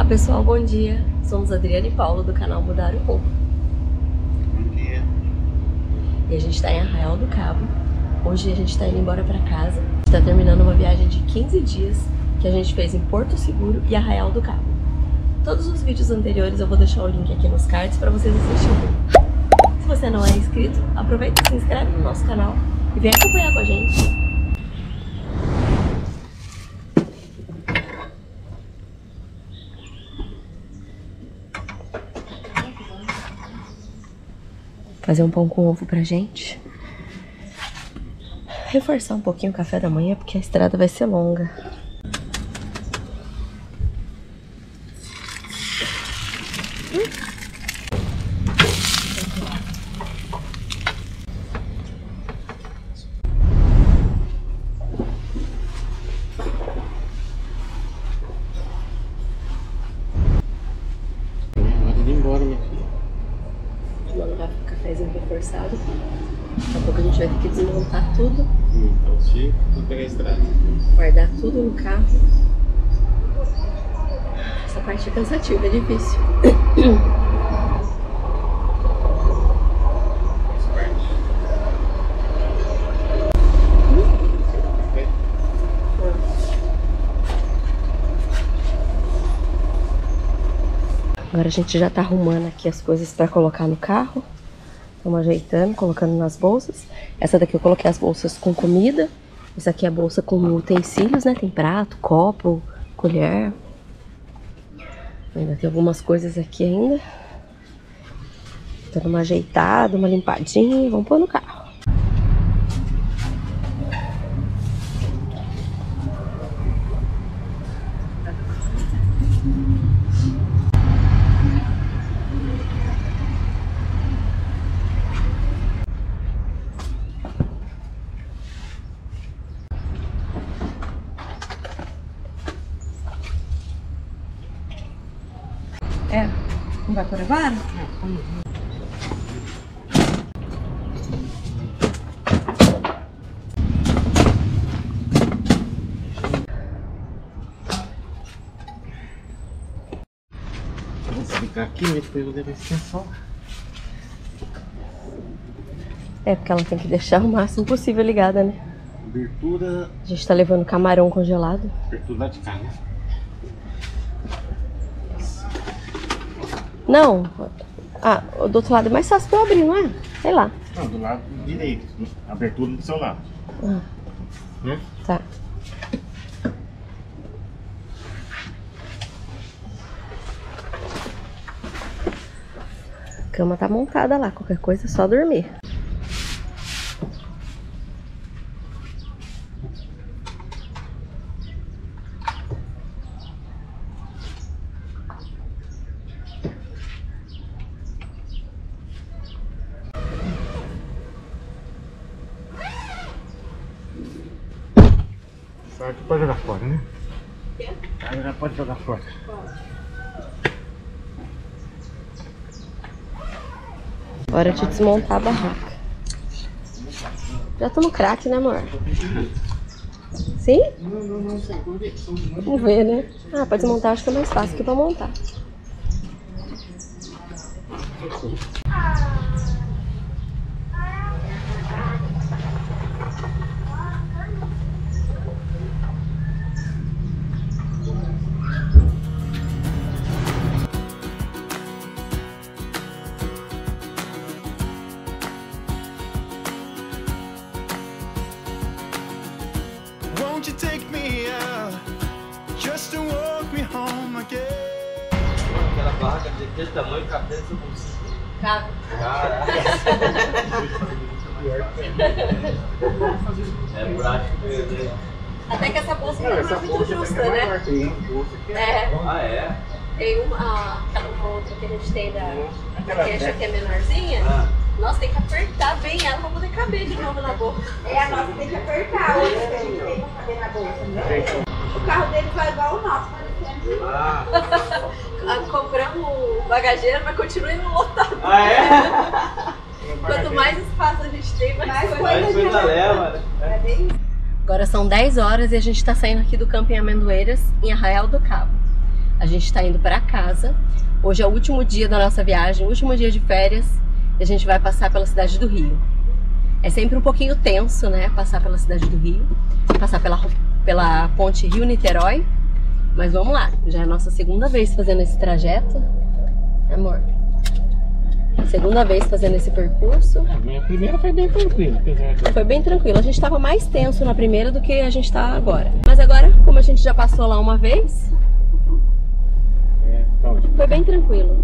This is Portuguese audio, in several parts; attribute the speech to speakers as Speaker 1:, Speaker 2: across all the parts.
Speaker 1: pessoal, bom dia. Somos Adriana e Paulo do canal Mudar o Rumo.
Speaker 2: Bom dia.
Speaker 1: E a gente está em Arraial do Cabo. Hoje a gente está indo embora para casa. A gente está terminando uma viagem de 15 dias que a gente fez em Porto Seguro e Arraial do Cabo. Todos os vídeos anteriores eu vou deixar o link aqui nos cards para vocês assistirem. Se você não é inscrito, aproveita e se inscreve no nosso canal e vem acompanhar com a gente. Fazer um pão com ovo pra gente. Reforçar um pouquinho o café da manhã, porque a estrada vai ser longa.
Speaker 2: Hora de ir embora, minha filha.
Speaker 1: Cafézinho reforçado. Daqui a pouco a gente vai ter que desmontar tudo.
Speaker 2: Então, Chico, vou pegar a estrada.
Speaker 1: Guardar tudo no carro. Essa parte é cansativa, é difícil. Agora a gente já tá arrumando aqui as coisas pra colocar no carro. Estamos ajeitando, colocando nas bolsas. Essa daqui eu coloquei as bolsas com comida. Essa aqui é a bolsa com utensílios, né? Tem prato, copo, colher. Ainda tem algumas coisas aqui ainda. Dando uma ajeitada, uma limpadinha. Vamos pôr no carro. É, não vai por agora?
Speaker 2: Vou ficar aqui, mas depois eu vou levar esse só.
Speaker 1: É, porque ela tem que deixar o máximo possível ligada, né?
Speaker 2: Abertura.
Speaker 1: A gente tá levando camarão congelado.
Speaker 2: Abertura lá de cá, né?
Speaker 1: Não. Ah, do outro lado é mais fácil pra eu abrir, não é? Sei lá.
Speaker 2: Não, do lado direito. Abertura do seu lado.
Speaker 1: Ah,
Speaker 2: Né?
Speaker 1: tá. A cama tá montada lá. Qualquer coisa é só dormir.
Speaker 2: Só que pode jogar fora, né? Aí já pode jogar fora.
Speaker 1: Hora de desmontar a barraca. Já tô no crack, né, amor? Sim?
Speaker 2: Não sei.
Speaker 1: Vamos ver, né? Ah, pra desmontar acho que é mais fácil que pra montar.
Speaker 3: Won't you take me out just to walk me home again?
Speaker 4: Aquela barraca daquele tamanho cabe dentro do bolsinho.
Speaker 1: Cabe.
Speaker 4: Caraca! É prático mesmo.
Speaker 1: Até que essa bolsa não é muito justa, né? É.
Speaker 4: Ah, é?
Speaker 1: Tem uma outra que a gente tem da queixa que é menorzinha.
Speaker 4: Ah.
Speaker 1: Nossa, tem que apertar bem ela pra poder caber de novo na boca.
Speaker 5: É, a nossa tem que apertar, a outra que a gente tem pra caber na bolsa, né? O carro deles vai igual o nosso, parecendo.
Speaker 4: Ah.
Speaker 1: Compramos bagageira, mas continua indo lotado.
Speaker 4: Ah, é?
Speaker 1: Quanto mais espaço a gente tem, mais coisa.
Speaker 4: Mais coisa leva, né?
Speaker 5: É bem isso.
Speaker 1: Agora são 10 horas e a gente tá saindo aqui do Camping Amendoeiras, em Arraial do Cabo. A gente tá indo para casa. Hoje é o último dia da nossa viagem, o último dia de férias. E a gente vai passar pela cidade do Rio. É sempre um pouquinho tenso, né? Passar pela cidade do Rio. Passar pela ponte Rio-Niterói. Mas vamos lá. Já é a nossa segunda vez fazendo esse trajeto. Amor. Segunda vez fazendo esse percurso.
Speaker 2: A minha primeira foi bem tranquila.
Speaker 1: Foi bem tranquilo. A gente tava mais tenso na primeira do que a gente tá agora. Mas agora, como a gente já passou lá uma vez, foi bem tranquilo.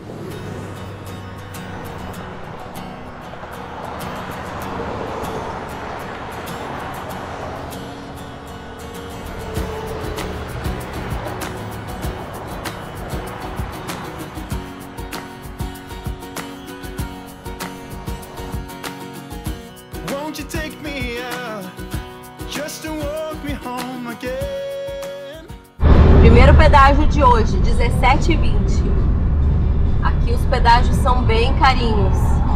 Speaker 3: Won't you take me out just to walk me home again?
Speaker 1: Primeiro pedágio de hoje, 17,20. Aqui os pedágios são bem carinhos.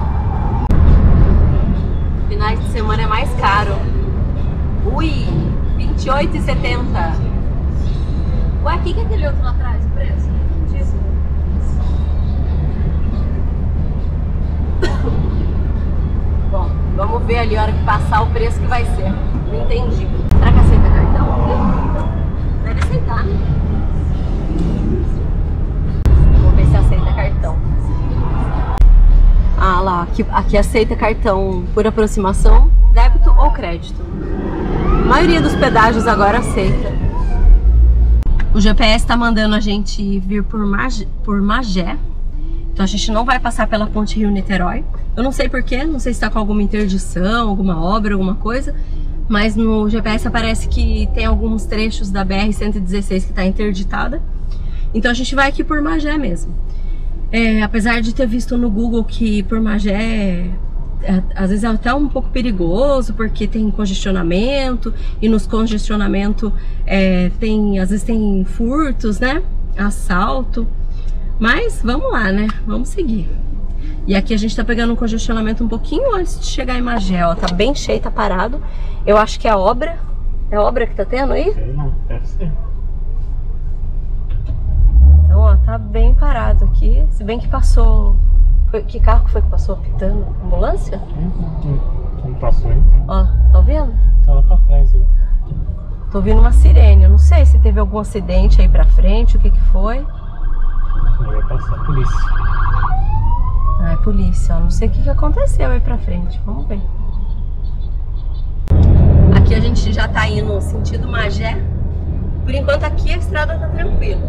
Speaker 1: Finais de semana é mais caro. Ui, 28,70. Ué, o que é aquele outro lá atrás, o preço? Bom, vamos ver ali a hora que passar o preço que vai ser. Não entendi. Será que aceita cartão? Deve aceitar, né? Vamos ver se aceita cartão. Ah lá, aqui aceita cartão por aproximação, débito ou crédito. A maioria dos pedágios agora aceita. O GPS está mandando a gente vir por Magé. Então a gente não vai passar pela ponte Rio-Niterói. Eu não sei porquê, não sei se está com alguma interdição, alguma obra, alguma coisa. Mas no GPS aparece que tem alguns trechos da BR-116 que está interditada. Então a gente vai aqui por Magé mesmo. Apesar de ter visto no Google que por Magé às vezes é até um pouco perigoso, porque tem congestionamento. E nos congestionamentos às vezes tem furtos, né? Assalto. Mas vamos lá, né? Vamos seguir. E aqui a gente tá pegando um congestionamento um pouquinho antes de chegar em Magé, ó. Tá bem cheio, tá parado. Eu acho que é obra. É obra que tá tendo aí?
Speaker 2: Sei não, deve ser.
Speaker 1: Então, ó, tá bem parado aqui. Se bem que passou... Que carro que foi que passou pitando? Ambulância?
Speaker 2: Não passou ainda.
Speaker 1: Ó, tá ouvindo?
Speaker 2: Tá lá pra trás aí.
Speaker 1: Tô ouvindo uma sirene. Eu não sei se teve algum acidente aí pra frente, o que que foi.
Speaker 2: Vai passar a polícia.
Speaker 1: Ah, é polícia, ó. Não sei o que aconteceu aí pra frente. Vamos ver. Aqui a gente já tá indo sentido Magé. Por enquanto aqui a estrada tá tranquila.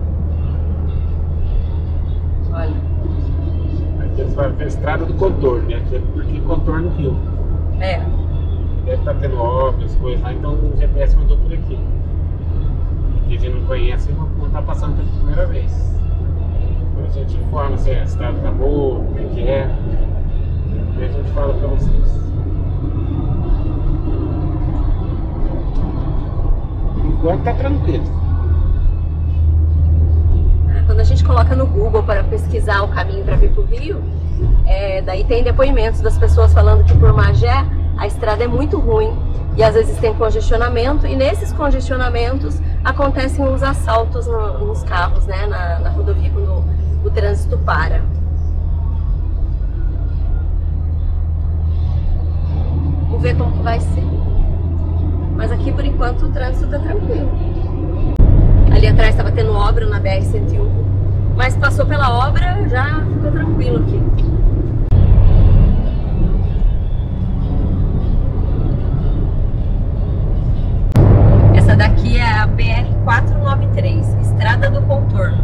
Speaker 1: Olha.
Speaker 2: Aqui eles falam que é a estrada do contorno, né? Aqui é porque contorna o rio.
Speaker 1: É.
Speaker 2: Deve estar tendo obras, coisas lá, então o GPS mandou por aqui. Porque a gente não conhece, não tá passando pela primeira vez. A gente informa se a estrada tá boa, o que é. E a gente fala pra vocês. Por enquanto tá tranquilo.
Speaker 1: Quando a gente coloca no Google para pesquisar o caminho para vir pro Rio, daí tem depoimentos das pessoas falando que por Magé a estrada é muito ruim. E às vezes tem congestionamento, e nesses congestionamentos acontecem os assaltos nos carros, né, na rodovia, quando o trânsito para. Vamos ver como que vai ser. Mas aqui por enquanto o trânsito tá tranquilo. Ali atrás estava tendo obra na BR-101, mas passou pela obra, já ficou tranquilo aqui. Essa daqui é a BR-493, Estrada do Contorno.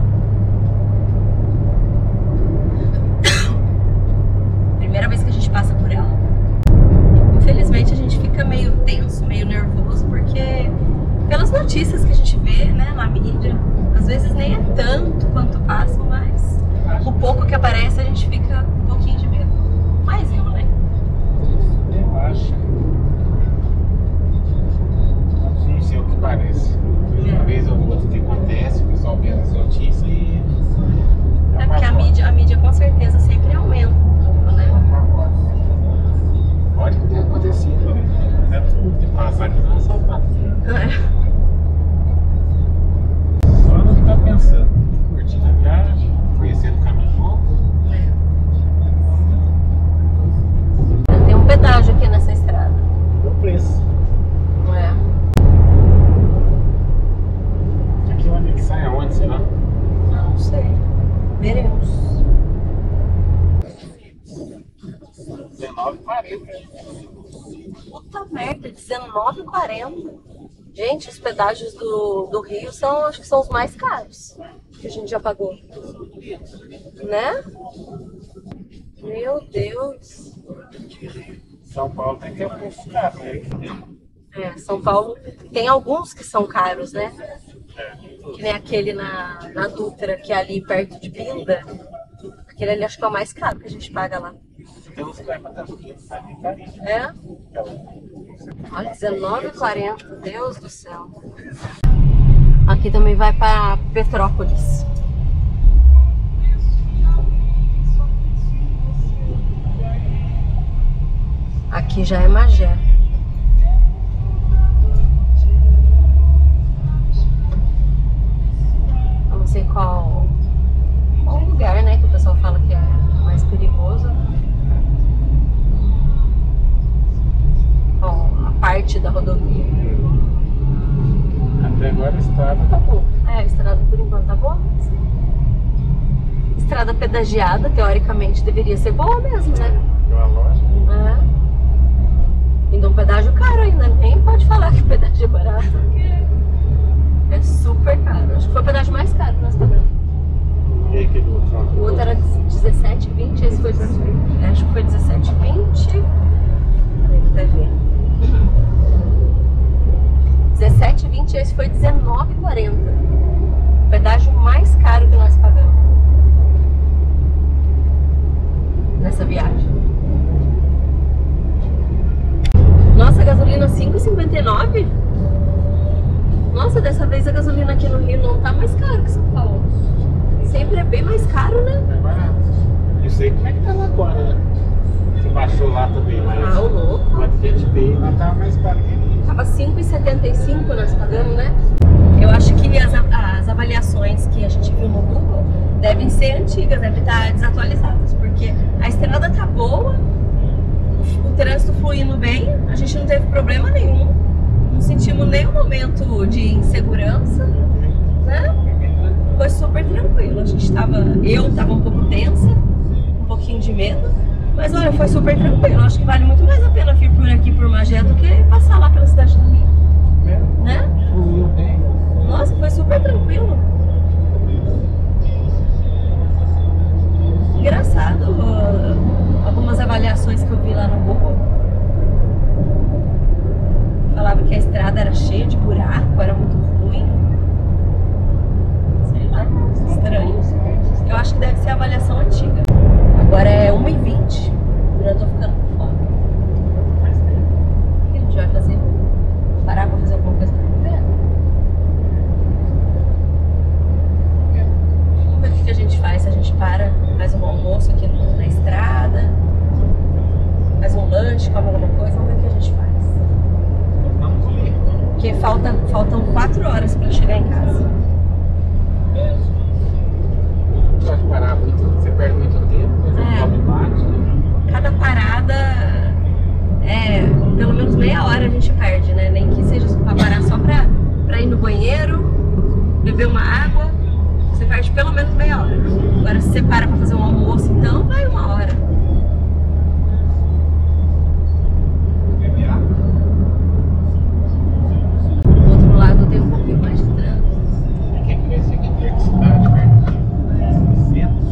Speaker 1: Primeira vez que a gente passa por ela. Infelizmente a gente fica meio tenso, meio nervoso, porque pelas notícias que a gente vê, né, na mídia, às vezes nem é tanto quanto passam, mas o pouco que aparece a gente fica um pouquinho de medo. Mas eu, né?
Speaker 2: Eu acho. Não sei o que parece. Uma vez ou outra que acontece, o pessoal vê as notícias e...
Speaker 1: É porque a mídia com certeza sempre aumenta um pouco, né?
Speaker 2: Pode ter acontecido, né? É tudo que passa aqui não é assaltado. Só não ficar pensando.
Speaker 1: Puta merda, R$19,40. Gente, os pedágios do Rio são, acho que são os mais caros que a gente já pagou. Né? Meu Deus.
Speaker 2: São Paulo tem que ter um preço caro, né?
Speaker 1: É, São Paulo tem alguns que são caros, né? Que nem aquele na Dutra, que é ali perto de Pinda. Aquele ali acho que é o mais caro que a gente paga lá.
Speaker 2: Tem uns que vai pra tanto que sabe carinho.
Speaker 1: É? Olha, R$19,40. Deus do céu. Aqui também vai para Petrópolis. Aqui já é Magé. Eu não sei qual lugar, né, que o pessoal fala que é mais perigoso. Ó, a parte da rodovia.
Speaker 2: Até agora a estrada tá boa.
Speaker 1: É, a estrada por enquanto tá boa. Estrada pedagiada, teoricamente, deveria ser boa mesmo, né?
Speaker 2: Pela loja.
Speaker 1: É. Ainda um pedágio caro ainda, nem pode falar que o pedágio é barato, porque é super caro. Acho que foi o pedágio mais caro que nós pagamos.
Speaker 2: E aí, que do outro?
Speaker 1: O outro era R$17,20, esse foi, acho que foi R$17,20. Peraí, que tá vendo? R$17,20, esse foi R$19,40. O pedágio mais caro que nós pagamos nessa viagem. Nossa, a gasolina R$5,59? Nossa, dessa vez a gasolina aqui no Rio não tá mais caro que São Paulo. Sempre é bem mais caro, né?
Speaker 2: É barato. Não sei como é que tá lá agora, né? Você baixou lá também, mas...
Speaker 1: Ah, o louco.
Speaker 2: Quanto que a gente veio, lá tava mais caro que aqui.
Speaker 1: Tava R$5,75 nós pagamos, né? Eu acho que as avaliações que a gente viu no Google devem ser antigas, devem estar desatualizadas, porque a estrada tá boa, o trânsito fluindo bem, a gente não teve problema nenhum, não sentimos nenhum momento de insegurança, né? Foi super tranquilo. Eu tava um pouco tensa, um pouquinho de medo, mas olha, foi super tranquilo. Acho que vale muito mais a pena vir por aqui por Magé do que passar lá pela cidade do Rio, né?
Speaker 2: Fluiu bem.
Speaker 1: Nossa, foi super tranquilo. Engraçado, algumas avaliações que eu vi lá no Google falava que a estrada era cheia de buraco, era muito ruim. Sei lá, estranho. Eu acho que deve ser a avaliação antiga. Agora é 1h20. Eu já tô ficando com fome. O que a gente vai fazer? Parar pra fazer alguma coisa pra comer? Vamos ver o que a gente faz. Se a gente para, faz um almoço aqui na estrada, faz um lanche, come alguma coisa, vamos ver o que a gente faz.
Speaker 2: Vamos comer.
Speaker 1: Porque faltam 4 horas pra chegar em casa.
Speaker 2: Pode parar muito, você perde muito tempo, você come bate.
Speaker 1: Cada parada pelo menos meia hora a gente perde, né? Nem que seja pra parar só pra ir no banheiro, beber uma água, você perde pelo menos meia hora. Agora se você para pra fazer um almoço, então vai 1 hora. Do outro lado tem um pouquinho mais de trânsito.
Speaker 2: Aqui é crescer aqui perto de cidade, perto de centro.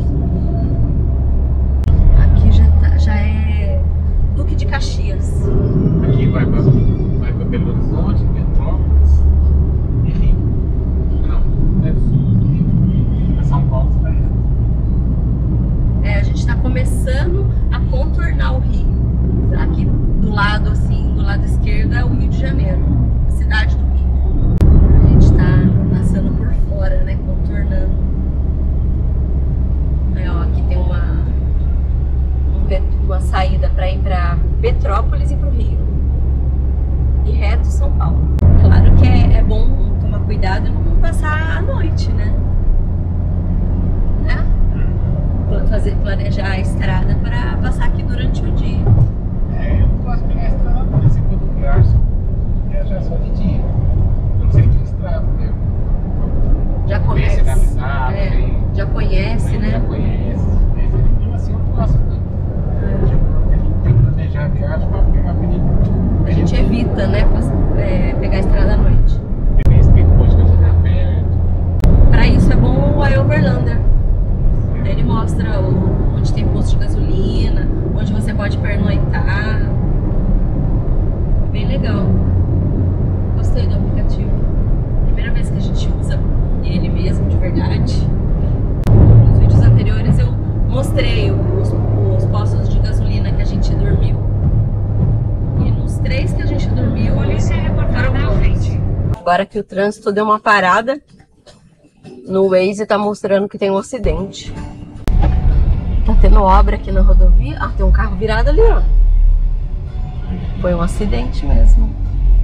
Speaker 1: Aqui já é Duque de Caxias.
Speaker 2: Aqui vai pra Belo Horizonte, Petrópolis e Rio. Não, deve ser. Pra São Paulo, você tá errado.
Speaker 1: A gente tá começando a contornar o Rio. Aqui do lado, assim, do lado esquerdo é o Rio de Janeiro, a cidade do Rio. A gente tá passando por fora, né, contornando. Aí, ó, aqui tem uma saída para ir para Petrópolis e para o Rio. E reto São Paulo. Claro que é bom tomar cuidado e não passar a noite, né? Planejar a estrada para passar aqui durante o dia.
Speaker 2: Eu não gosto de pegar a estrada, por isso que eu viajo só de dia. Eu não sei de estrada, entendeu?
Speaker 1: Já conhece, já conhece, né?
Speaker 2: Já conhece. Assim eu não gosto muito. Tem que planejar
Speaker 1: Agora que o trânsito deu uma parada, no Waze tá mostrando que tem um acidente. Tá tendo obra aqui na rodovia. Ah, tem um carro virado ali, ó. Foi um acidente mesmo.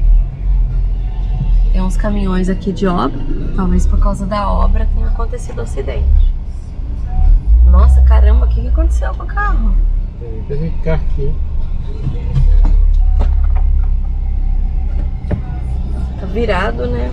Speaker 1: Tem uns caminhões aqui de obra. Talvez por causa da obra tenha acontecido o acidente. Nossa, caramba, o que aconteceu com o carro?
Speaker 2: Tem que ficar aqui.
Speaker 1: Tá virado, né?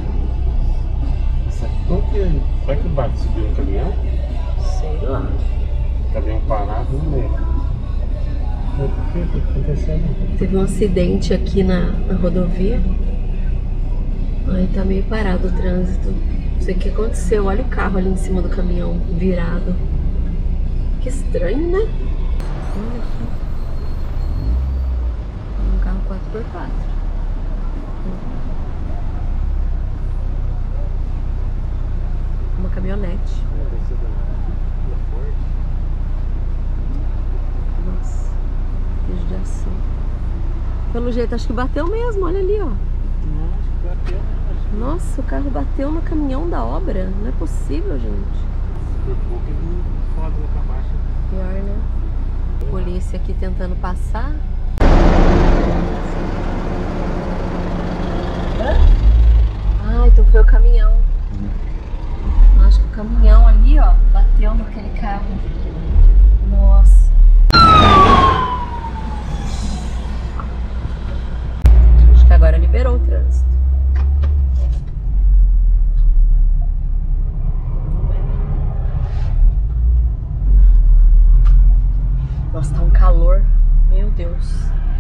Speaker 2: Será que bate subiu um caminhão?
Speaker 1: Sei lá.
Speaker 2: Caminhão parado no meio. O que tá acontecendo?
Speaker 1: Teve um acidente aqui na rodovia. Aí tá meio parado o trânsito. Não sei o que aconteceu. Olha o carro ali em cima do caminhão, virado. Que estranho, né? Olha aqui. Um carro 4x4. Uma caminhonete. Nossa, que judiação. Pelo jeito, acho que bateu mesmo. Olha ali, ó.
Speaker 2: Não, acho que bateu.
Speaker 1: Nossa, o carro bateu no caminhão da obra. Não é possível, gente.
Speaker 2: Por pouco ele roda pra baixo.
Speaker 1: Pior, né? Polícia aqui tentando passar. Ah, então foi o caminhão. Acho que o caminhão ali, ó, bateu naquele carro. Nossa. Acho que agora liberou o trânsito. Nossa, tá um calor. Meu Deus.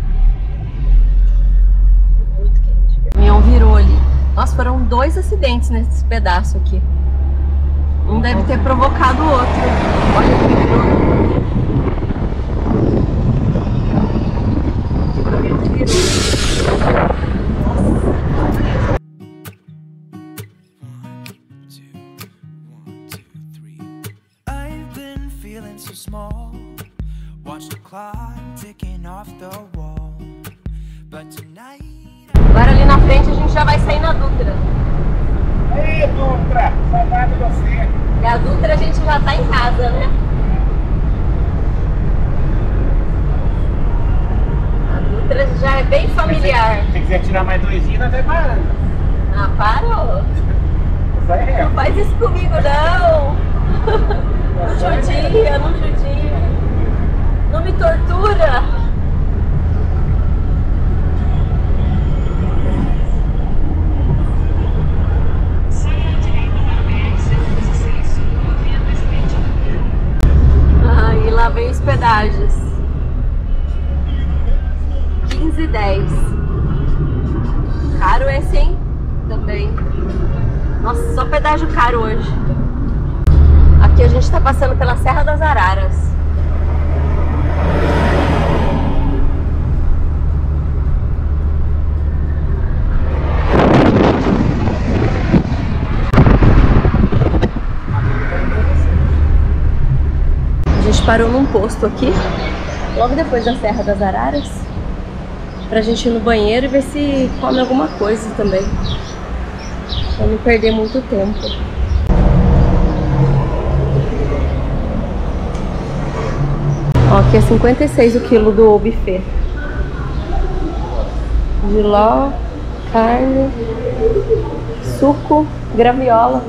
Speaker 1: Muito quente. O caminhão virou ali. Nossa, foram 2 acidentes nesse pedaço aqui. Um deve ter provocado o outro. Olha que virou. O caminhão virou.
Speaker 3: I've been feeling so small. Watch the clock ticking off the wall. But tonight.
Speaker 1: Agora ali na frente a gente já vai sair na Dutra.
Speaker 2: Ei, Dutra! Saudade de você!
Speaker 1: E a Dutra a gente já tá em casa, né? A Dutra já é bem familiar.
Speaker 2: Se quiser tirar mais 2 dias, nós vai parando.
Speaker 1: Ah, parou.
Speaker 2: Vai real.
Speaker 1: Não faz isso comigo, não. Não judia, não judia. Não me tortura. Ah, e lá vem os pedágios. 15,10. Caro esse, hein? Também. Nossa, só pedágio caro hoje. Aqui a gente tá passando pela Serra das Araras. A gente parou num posto aqui, logo depois da Serra das Araras, pra gente ir no banheiro e ver se come alguma coisa também, pra não perder muito tempo. Ó, aqui é 56 o quilo do buffet. Jiló, carne, suco, graviola.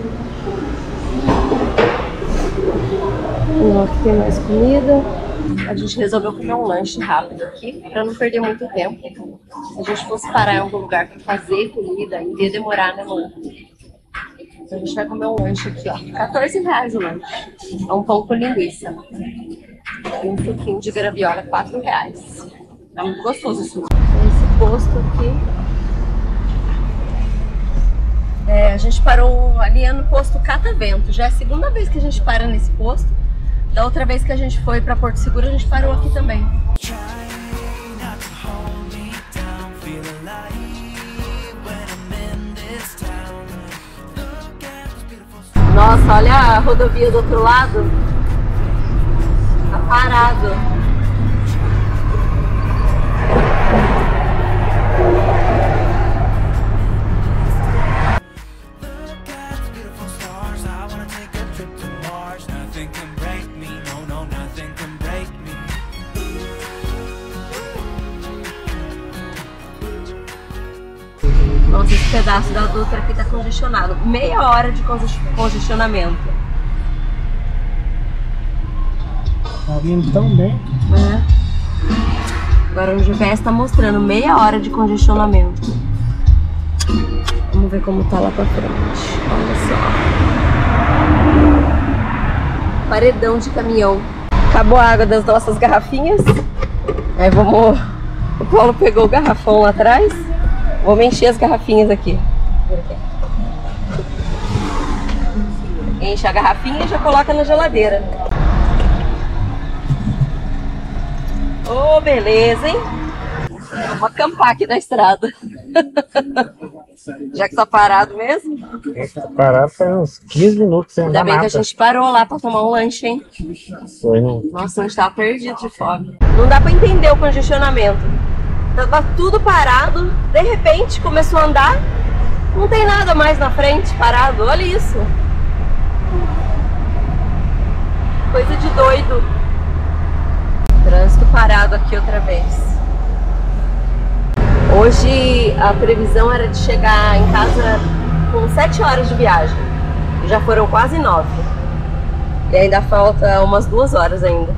Speaker 1: Ó, aqui tem mais comida. A gente resolveu comer um lanche rápido aqui, pra não perder muito tempo. Se a gente fosse parar em algum lugar pra fazer comida, ia demorar, né, mano? Então a gente vai comer um lanche aqui, ó. R$14 o lanche. É um pão com linguiça. E um suquinho de graviola, R$4. É muito gostoso isso. Esse posto aqui. A gente parou ali no posto Catavento. Já é a segunda vez que a gente para nesse posto. Da outra vez que a gente foi para Porto Seguro, a gente parou aqui também. Nossa, olha a rodovia do outro lado. Tá parado. Nossa, esse pedaço da Dutra aqui tá congestionado. Meia hora de congestionamento.
Speaker 2: Tá vindo tão bem.
Speaker 1: Agora o GPS tá mostrando meia hora de congestionamento. Vamos ver como tá lá pra frente. Olha só. Paredão de caminhão. Acabou a água das nossas garrafinhas. Aí vamos... O Paulo pegou o garrafão lá atrás. Vamos encher as garrafinhas aqui. Enche a garrafinha e já coloca na geladeira. Oh, beleza, hein? Vamos acampar aqui na estrada. Já que tá parado mesmo.
Speaker 2: Tá parado faz uns 15 minutos sem andar.
Speaker 1: Ainda bem
Speaker 2: nada.
Speaker 1: que a gente parou lá pra tomar um lanche, hein?
Speaker 2: Foi, não.
Speaker 1: Nossa, a gente tava perdido de fome. Não dá pra entender o congestionamento. Tava tudo parado, de repente começou a andar, não tem nada mais na frente parado, olha isso. Coisa de doido. Trânsito parado aqui outra vez. Hoje a previsão era de chegar em casa com 7 horas de viagem. Já foram quase 9. E ainda falta umas 2 horas ainda.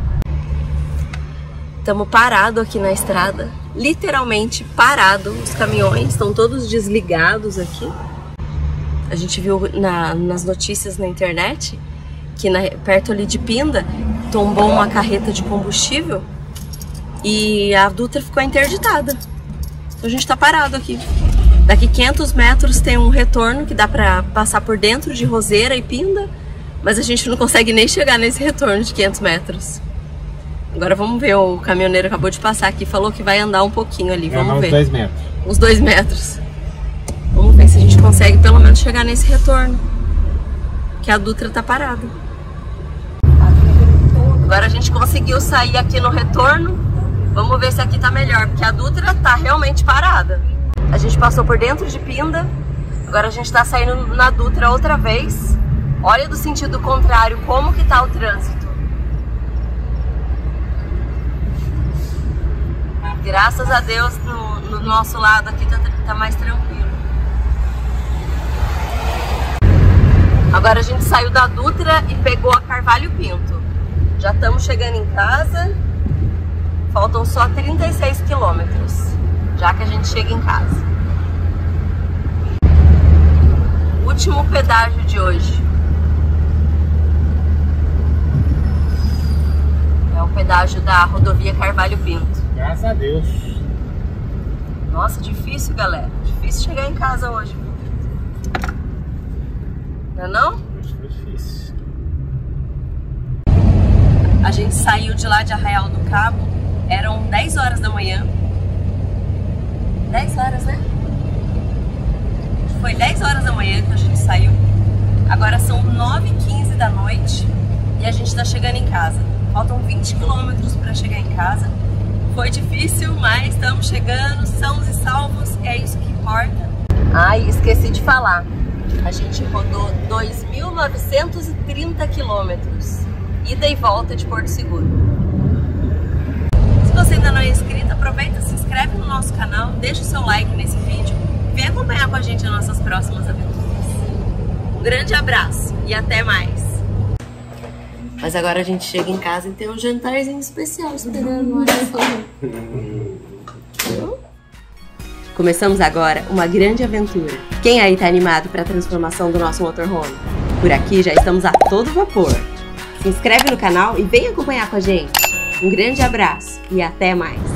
Speaker 1: Estamos parados aqui na estrada. Literalmente parado. Os caminhões estão todos desligados aqui. A gente viu nas notícias na internet que perto ali de Pinda tombou uma carreta de combustível e a Dutra ficou interditada. Então a gente tá parado aqui. Daqui 500 metros tem um retorno que dá pra passar por dentro de Roseira e Pinda, mas a gente não consegue nem chegar nesse retorno de 500 metros. Agora vamos ver, o caminhoneiro acabou de passar aqui, falou que vai andar um pouquinho ali, vamos ver.
Speaker 2: Uns 2 metros.
Speaker 1: Uns 2 metros. Vamos ver se a gente consegue pelo menos chegar nesse retorno, que a Dutra tá parada. Agora a gente conseguiu sair aqui no retorno. Vamos ver se aqui tá melhor, porque a Dutra tá realmente parada. A gente passou por dentro de Pinda, agora a gente tá saindo na Dutra outra vez. Olha do sentido contrário como que tá o trânsito. Graças a Deus no nosso lado aqui tá mais tranquilo. Agora a gente saiu da Dutra e pegou a Carvalho Pinto. Já estamos chegando em casa. Faltam só 36 quilômetros, já que a gente chega em casa. Último pedágio de hoje. É o pedágio da rodovia Carvalho Pinto.
Speaker 2: Graças a Deus.
Speaker 1: Nossa, difícil, galera. Difícil chegar em casa hoje. Não é não?
Speaker 2: Foi difícil.
Speaker 1: A gente saiu de lá de Arraial do Cabo. Eram 10 horas da manhã. 10 horas, né? Foi 10 horas da manhã que a gente saiu. Agora são 9h15 da noite e a gente tá chegando em casa. Faltam 20 quilômetros para chegar em casa. Foi difícil, mas estamos chegando, sãos e salvos, é isso que importa. Ai, esqueci de falar. A gente rodou 2.930 quilômetros, ida e volta de Porto Seguro. Se você ainda não é inscrito, aproveita, se inscreve no nosso canal, deixa o seu like nesse vídeo e vem acompanhar com a gente as nossas próximas aventuras. Um grande abraço e até mais! Mas agora a gente chega em casa e tem um jantarzinho especial esperando, olha só. Começamos agora uma grande aventura. Quem aí tá animado para a transformação do nosso motorhome? Por aqui já estamos a todo vapor. Se inscreve no canal e vem acompanhar com a gente. Um grande abraço e até mais!